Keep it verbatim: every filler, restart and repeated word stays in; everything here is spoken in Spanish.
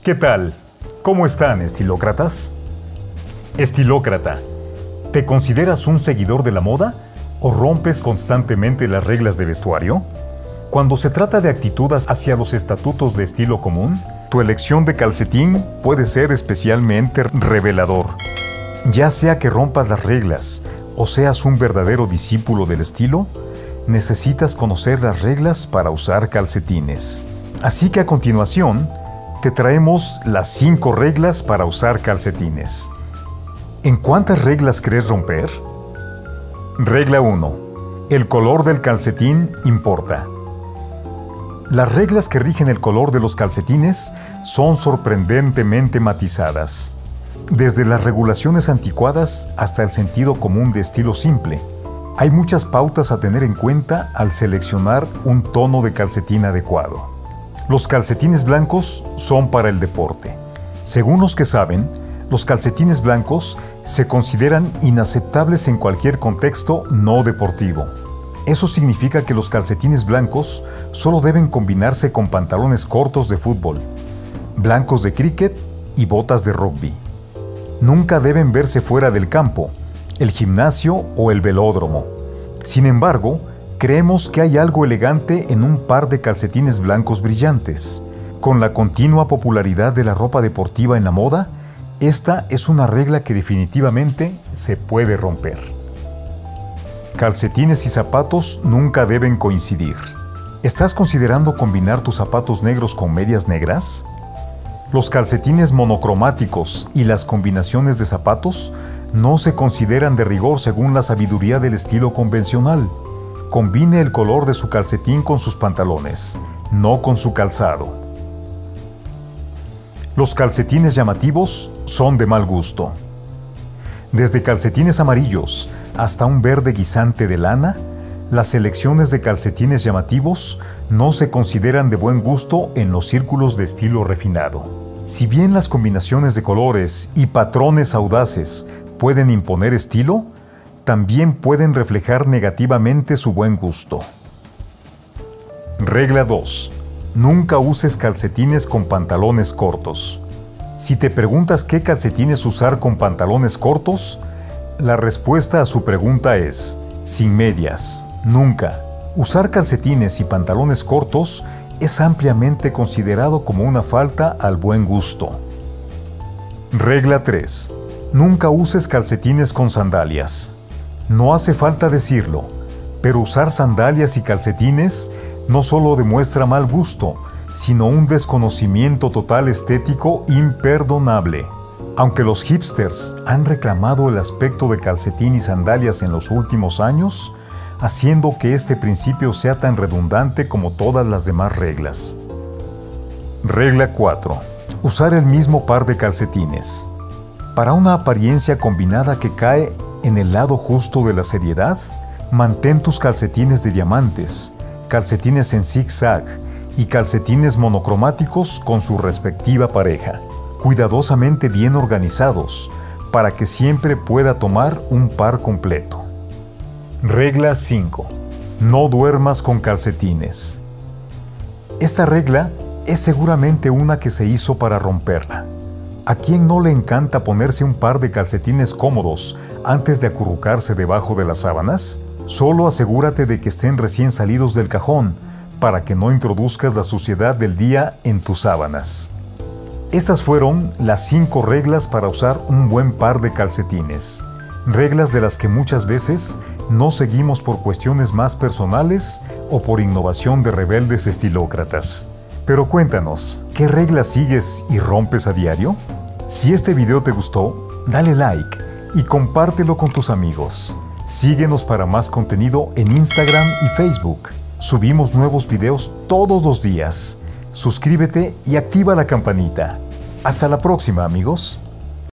¿Qué tal? ¿Cómo están, estilócratas? Estilócrata, ¿te consideras un seguidor de la moda o rompes constantemente las reglas de vestuario? Cuando se trata de actitudes hacia los estatutos de estilo común, tu elección de calcetín puede ser especialmente revelador. Ya sea que rompas las reglas o seas un verdadero discípulo del estilo, necesitas conocer las reglas para usar calcetines. Así que a continuación, te traemos las cinco reglas para usar calcetines. ¿En cuántas reglas crees romper? Regla uno. El color del calcetín importa. Las reglas que rigen el color de los calcetines son sorprendentemente matizadas. Desde las regulaciones anticuadas hasta el sentido común de estilo simple, hay muchas pautas a tener en cuenta al seleccionar un tono de calcetín adecuado. Los calcetines blancos son para el deporte. Según los que saben, los calcetines blancos se consideran inaceptables en cualquier contexto no deportivo. Eso significa que los calcetines blancos solo deben combinarse con pantalones cortos de fútbol, blancos de cricket y botas de rugby. Nunca deben verse fuera del campo, el gimnasio o el velódromo. Sin embargo, creemos que hay algo elegante en un par de calcetines blancos brillantes. Con la continua popularidad de la ropa deportiva en la moda, esta es una regla que definitivamente se puede romper. Calcetines y zapatos nunca deben coincidir. ¿Estás considerando combinar tus zapatos negros con medias negras? Los calcetines monocromáticos y las combinaciones de zapatos no se consideran de rigor según la sabiduría del estilo convencional. Combine el color de su calcetín con sus pantalones, no con su calzado. Los calcetines llamativos son de mal gusto. Desde calcetines amarillos hasta un verde guisante de lana, las selecciones de calcetines llamativos no se consideran de buen gusto en los círculos de estilo refinado. Si bien las combinaciones de colores y patrones audaces pueden imponer estilo, también pueden reflejar negativamente su buen gusto. Regla dos. Nunca uses calcetines con pantalones cortos. Si te preguntas qué calcetines usar con pantalones cortos, la respuesta a su pregunta es: sin medias, nunca. Usar calcetines y pantalones cortos es ampliamente considerado como una falta al buen gusto. Regla tres. Nunca uses calcetines con sandalias. No hace falta decirlo, pero usar sandalias y calcetines no solo demuestra mal gusto, sino un desconocimiento total estético imperdonable. Aunque los hipsters han reclamado el aspecto de calcetín y sandalias en los últimos años, haciendo que este principio sea tan redundante como todas las demás reglas. Regla cuatro. Usar el mismo par de calcetines. Para una apariencia combinada que cae en el lado justo de la seriedad, mantén tus calcetines de diamantes, calcetines en zigzag y calcetines monocromáticos con su respectiva pareja, cuidadosamente bien organizados, para que siempre pueda tomar un par completo. Regla cinco. No duermas con calcetines. Esta regla es seguramente una que se hizo para romperla. ¿A quién no le encanta ponerse un par de calcetines cómodos antes de acurrucarse debajo de las sábanas? Solo asegúrate de que estén recién salidos del cajón para que no introduzcas la suciedad del día en tus sábanas. Estas fueron las cinco reglas para usar un buen par de calcetines. Reglas de las que muchas veces no seguimos por cuestiones más personales o por innovación de rebeldes estilócratas. Pero cuéntanos, ¿qué reglas sigues y rompes a diario? Si este video te gustó, dale like y compártelo con tus amigos. Síguenos para más contenido en Instagram y Facebook. Subimos nuevos videos todos los días. Suscríbete y activa la campanita. Hasta la próxima, amigos.